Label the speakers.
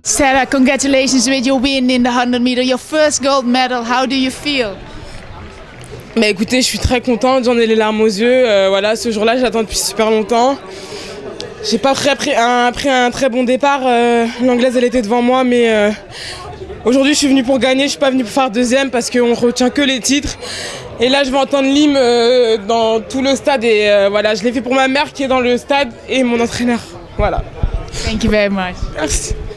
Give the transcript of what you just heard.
Speaker 1: Sarah, congratulations with your win in the 100 meter, your first gold medal. How do you feel?
Speaker 2: Bah écoutez, je suis très contente, j'en ai les larmes aux yeux. Voilà, ce jour-là, j'attends depuis super longtemps. J'ai pas pris un très bon départ. L'anglaise, elle était devant moi, mais aujourd'hui, je suis venue pour gagner. Je suis pas venue pour faire deuxième parce qu'on retient que les titres. Et là, je vais entendre l'hymne dans tout le stade. Et voilà, je l'ai fait pour ma mère qui est dans le stade et mon entraîneur. Voilà.
Speaker 1: Thank you very much.
Speaker 2: Merci.